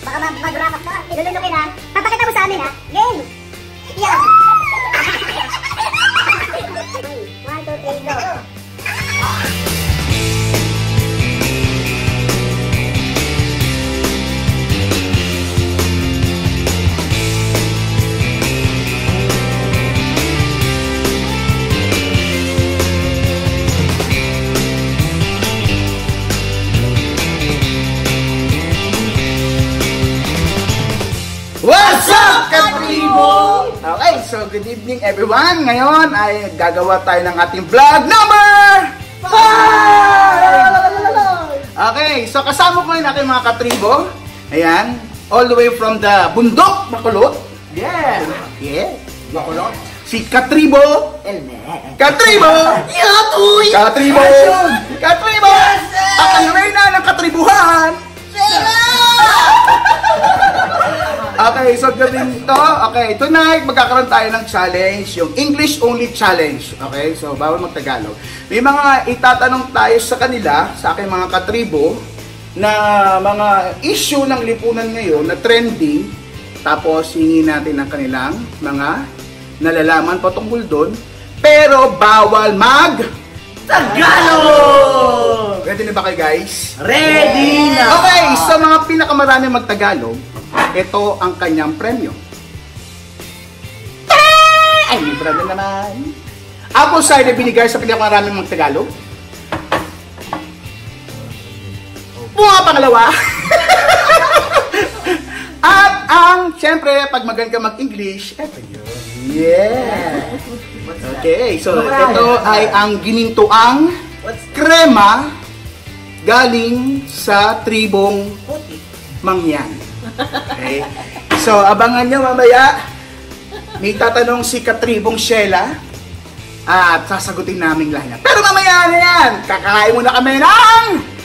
Baka mag-rapat ka. Ilulunukin ha. Papakita mo sa amin ha. Game! Yeah! 1, 2, 3, go! What's up, Katribo? Okay, so good evening everyone. Ngayon ay gagawa tayo ng ating vlog number 5! Okay, so kasama ko yung aking mga Katribo. Ayan, all the way from the bundok, Bacolod. Yeah, yeah, Bacolod. Si Katribo Katribo! Yatoy! Katribo! Katribo! At ang reyna ng katribuhan! Okay, so gawin to. Okay, tonight magkakaroon tayo ng challenge, yung English only challenge. Okay, so bawal mag-Tagalog. May mga itatanong tayo sa kanila, sa aking mga katribo, na mga issue ng lipunan ngayon na trending. Tapos hingin natin ang kanilang mga nalalaman patungkol doon. Pero bawal mag-Tagalog! Ready na ba kayo guys? Ready na! Okay, sa mga pinakamarami mag-Tagalog, ito ang kanyang premyo. Ay, libra na naman. Apple cider binigay sa pinakamaraming mag-Tagalog. Bunga pangalawa. At ang, syempre, pag magaling ka mag-English, eto yun. Yeah. Okay, so ito ay ang ginintuang krema galing sa tribong Mangyan. Okay. So, abangan nyo mamaya. May tatanong si Katribong Sheila at sasagutin namin lahat. Pero mamaya na yan. Kakain muna kami ng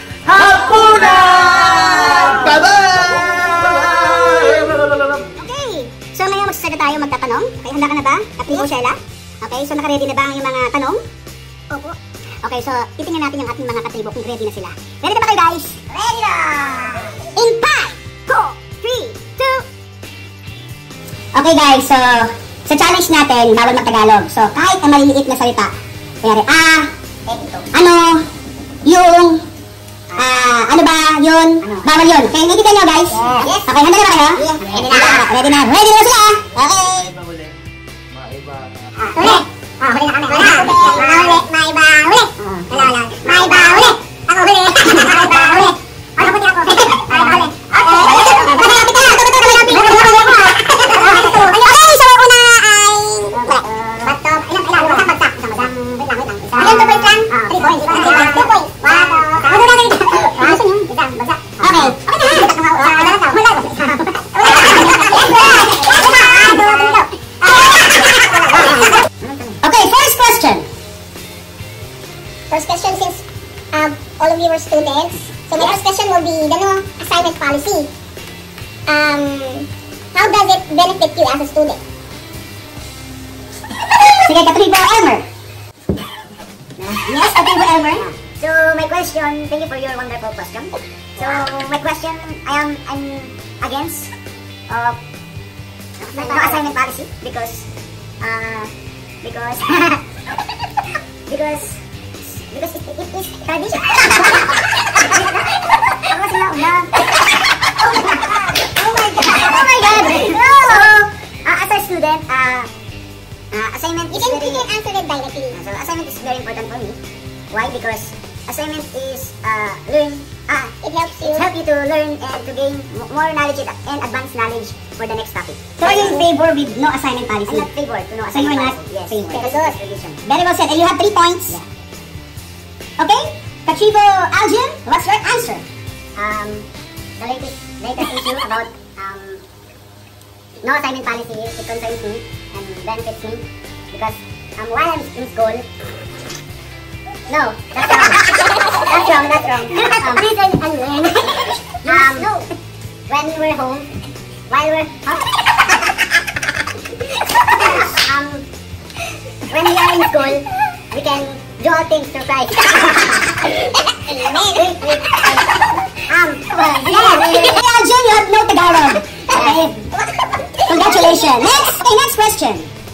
hapunan! Bye-bye! Okay, so ngayon magsasagot tayo magtatanong. Okay, handa ka na ba, Katribong Sheila? Okay, so naka-ready na ba ang yung mga tanong? Opo. Okay, so titingnan natin yung ating mga katribo kung ready na sila. Ready na ba kayo guys? Ready na! In 5, 4, 3, 2. Okay guys, so sa challenge natin, bawal mag-Tagalog. So kahit ang maliliit na salita, kaya ano, yung, ano ba, yun, bawal yun. Kaya naiintindihan nyo guys? Yes. Okay, handa na ba kayo? Yes. Ready na. Ready na. Ready na sila. Okay. Ulit. Huli na kami. Wala ulit. May ba ulit. Wala. May ba ulit. Ako huli. May ba ulit. Ako huli ako. May ba ulit. Okay, so una ay batok. Ilang bagsak. Wait lang. Ilang 2 points lang? 3 points. 2 points. Wow. Ano na rin? Gusto nyo? Isang bagsak. Okay. Okay na. Okay, first question. First question, since all of you are students, so my first question will be the assignment policy. How does it benefit you as a student? Sige, Katribo Elmer. Yes, Katribo Elmer. So my question, thank you for your wonderful question. So my question, I'm against no assignment policy because it is tradition. Oh my god. No. As a student, assignment is very... You can answer it directly. So assignment is very important for me. Why? Because assignment is it helps you to learn and to gain more knowledge and advanced knowledge for the next topic. So are you in favor with no assignment policy? I'm not favor to no assignment policy. So you are not? Yes. Very well said. And you have 3 points. Yeah. Okay. Katribo Algin, what's your answer? The latest issue about no assignment policy is it concerns me and benefits me because while I'm in school. No, that's wrong. That's wrong. Read and learn. No. When we were home, while we're when we are in school, we can do all things through Christ. Algin, you have no Tagalog. Congratulations. Next question.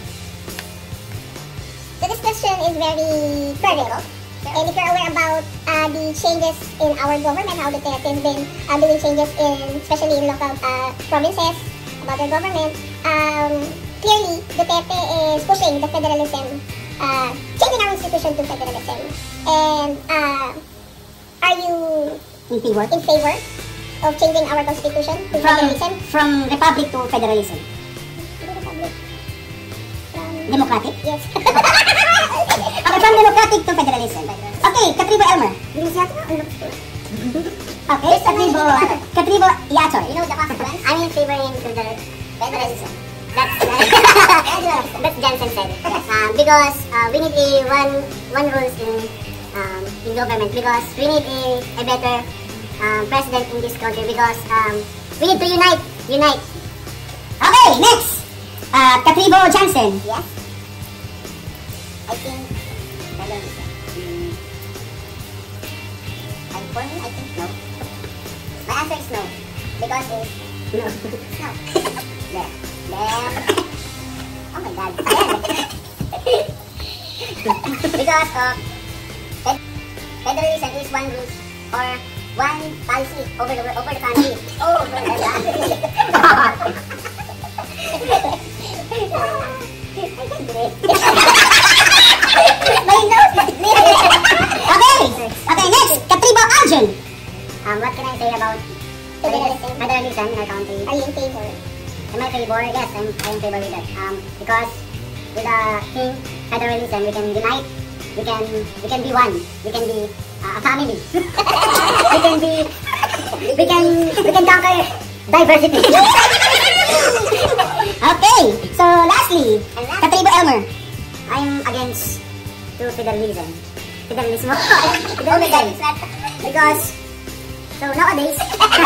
So this question is very practical. And if you're aware about the changes in our government, how Duterte has been doing changes especially in local provinces, about their government, clearly Duterte is pushing the federalism, changing our institution to federalism. And are you in favor of changing our constitution to federalism? From republic to federalism. Democratic? Yes. Okay, from democratic to federalism. Okay, Katribo Elmer. Okay, Katribo Yator. You know the consequence? I'm in favor into the federalism. That's Jensen said. Yes. Because we need one rules in government. Because we need a better president in this country. Because we need to unite. Okay, next. Katribo Jansen. Yes. I think federalism. And for me, I think no. My answer is no. Because it's no. There. Oh my God. Because federalism is one rule or one policy over the country. Okay, next, Katribo Arjun. What can I say about federalism in our country? Are you in favor? Am I in favor? Yes, I'm in favor with that. Because with the federalism, we can unite. We can be one. We can be a family. we can conquer diversity. Okay, so lastly, Katribo Elmer. I'm against to federalism. Because so nowadays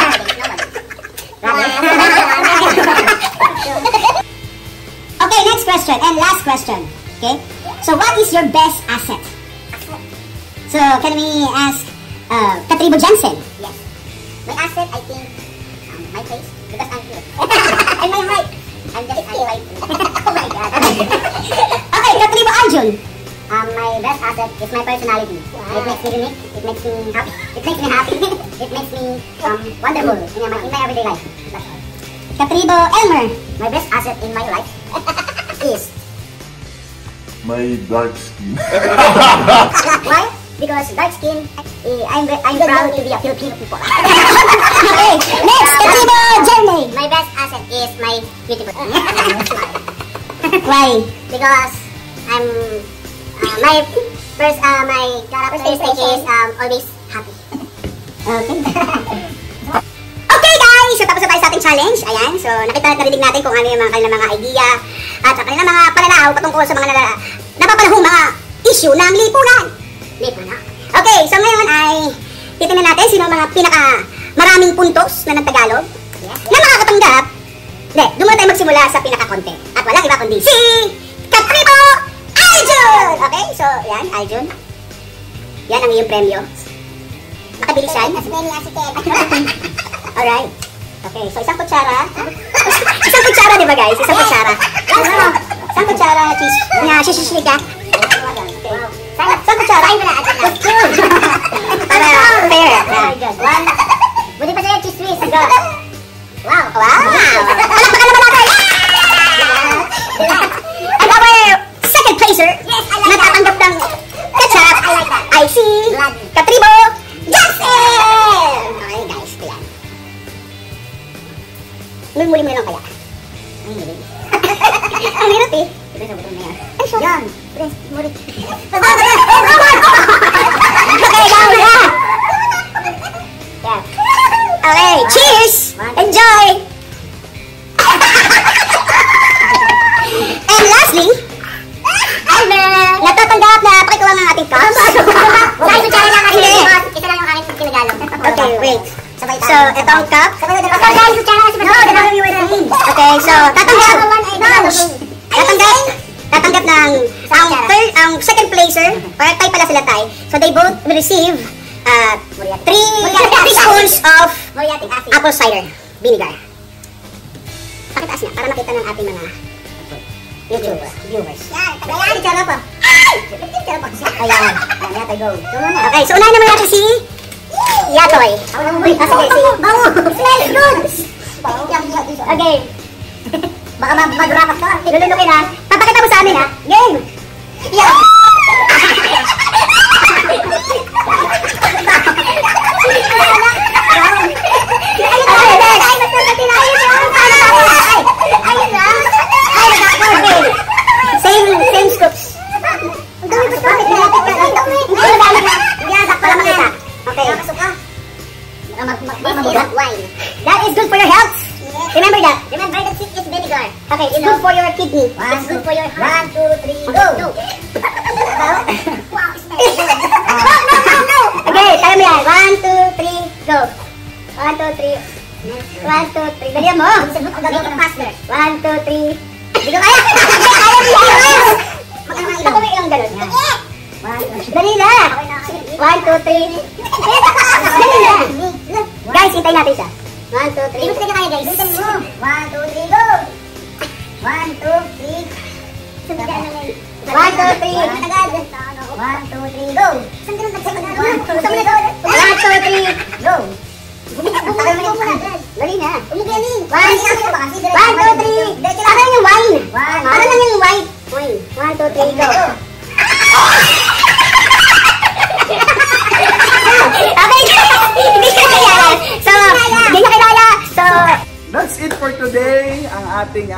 Okay, next question and last question. Okay, so what is your best asset? So can we ask Katribo Jansen? Yes, my asset I think my face, because I'm here. And my height, I'm just height. Oh my God. Okay, Katribo Arjun. My best asset is my personality. Wow. It makes me unique. It makes me happy. It makes me wonderful in my everyday life. That's all. Katribo Elmer. My best asset in my life is my dark skin. Why? Because dark skin, I'm proud to be a Filipino people. Okay, next, Katribo Jeremy. My best asset is my beautiful smile. Why? Because my characteristic is always happy. Okay. Okay guys, so tapos na tayo sa ating challenge. Ayan, so narinig natin kung ano yung kanilang mga idea at kanilang mga pananaw patungkol sa mga napapanahong mga issue ng lipunan. Okay, so ngayon ay titingnan natin sino ang mga maraming puntos na ng Tagalog na makakatanggap. Doon muna tayo magsimula sa pinaka-konti. At walang iba kundi si Katribo Arjun! Okay, so yan, Arjun. Yan ang iyong premyo. Makabilisan. Alright. Okay, so isang kutsara. Isang kutsara, di ba guys? Isang kutsara. Isang kutsara cheese. Nga, shishisli ka. Isang kutsara. Para fair. One. Buti pa sa'yo, cheese whiz. Wow. Palakpakan naman natin. And our second placer, natatanggap ng ketchup, I see Katribo Jansen! Okay guys, yan. Muli mo na lang kaya. Ang hirap eh. Diba sa butong na yan? Ay, siya. Yan. Muli. Okay, cheers! Enjoy! And lastly, natatanggap na pakikuha ng ating cups. Dahil sa channel lang natin, isa lang yung aking kinagalong. Okay, wait. So, ito ang cup. Okay, so, tatanggap ng ang second placer, or tay pala sila tay. So, they both will receive 3 spoons of apple cider vinegar. Pakitaas niya para makita ng ating mga viewers. Yan, tagayan. Picture pa. Picture pa. Ayan. Yatoy, go. Okay, so unahin naman natin si Yatoy. Sige, si... Bawo! Smells good! Okay. Baka mag-rapat ka. Lulunukin ha. Papakita mo sa amin ha. Game! Yeah! Same scoops. That is good for your health. Remember that. Remember that it is vinegar. Okay, it's good for your kidney. It's good for your heart. 1, 2, 3, go. Wow, it's very good. No. Okay, tayo mo yan. 1, 2, 3, go. 1, 2, 3. 1, 2, 3. Dalihan mo. Make it faster. 1, 2, 3. Hindi ko kaya. Ito ko may ilang ganun. Dali na. 1, 2, 3. Dali na. Guys, hintay natin siya. 1, 2, 3. Hindi ko kaya guys. 1, 2, 3, go. 1, 2, 3. 1, 2, 3. 1, 2, 3, go. 1, 2, 3, go. Dali na. 1, 2, 3. Parang yung wine. Parang lang yung wine. 1, 2, 3, go. Okay, hindi siya kaya. So, hindi siya kaya. So, that's it for today. Ang ating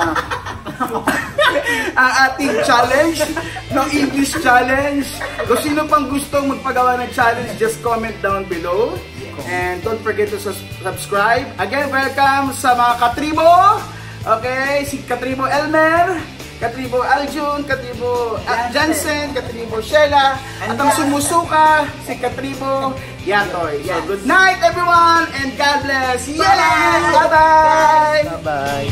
ang ating challenge, no English challenge. Kung sino pang gustong magpagawa ng challenge, just comment down below. And don't forget to subscribe. Again, welcome sa mga katribo. Okay, si Katribo Elmer, Katribo Aljun, Katribo Jansen, Katribo Sheila, at ang sumusuka, si Katribo Yatoy. So, good night everyone and God bless. Yeah! Bye-bye! Bye-bye.